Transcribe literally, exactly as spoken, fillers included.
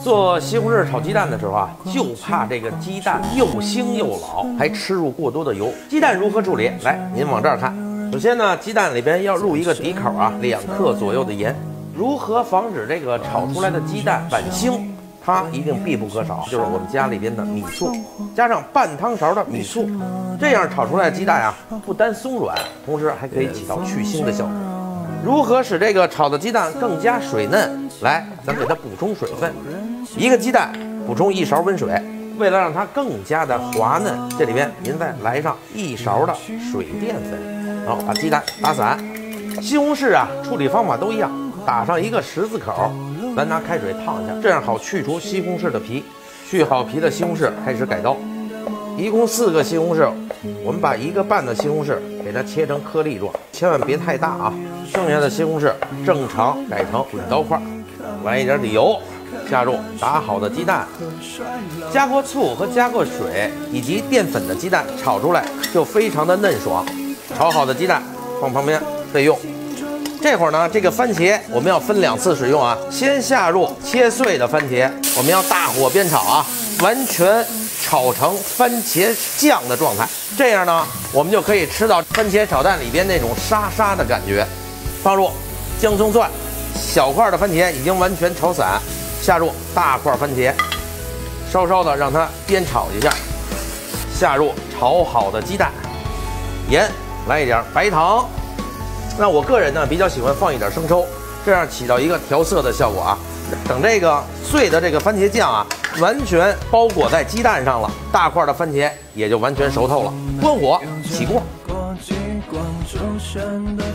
做西红柿炒鸡蛋的时候啊，就怕这个鸡蛋又腥又老，还吃入过多的油。鸡蛋如何处理？来，您往这儿看。首先呢，鸡蛋里边要入一个底口啊，两克左右的盐。如何防止这个炒出来的鸡蛋反腥？它一定必不可少，就是我们家里边的米醋，加上半汤勺的米醋，这样炒出来的鸡蛋啊，不单松软，同时还可以起到去腥的效果。如何使这个炒的鸡蛋更加水嫩？来，咱给它补充水分。一个鸡蛋补充一勺温水，为了让它更加的滑嫩，这里边您再来上一勺的水淀粉，然后把鸡蛋打散。西红柿啊，处理方法都一样，打上一个十字口，咱拿开水烫一下，这样好去除西红柿的皮。去好皮的西红柿开始改刀，一共四个西红柿，我们把一个半的西红柿给它切成颗粒状，千万别太大啊。剩下的西红柿正常改成滚刀块，来一点的油，下入打好的鸡蛋，加过醋和加过水以及淀粉的鸡蛋炒出来就非常的嫩爽。炒好的鸡蛋放旁边备用。这会儿呢，这个番茄我们要分两次使用啊，先下入切碎的番茄，我们要大火煸炒啊，完全炒成番茄酱的状态。这样呢，我们就可以吃到番茄炒蛋里边那种沙沙的感觉。放入姜葱蒜，小块的番茄已经完全炒散，下入大块番茄，稍稍的让它煸炒一下，下入炒好的鸡蛋，盐，来一点白糖。那我个人呢比较喜欢放一点生抽，这样起到一个调色的效果啊。等这个碎的这个番茄酱啊完全包裹在鸡蛋上了，大块的番茄也就完全熟透了。关火起锅。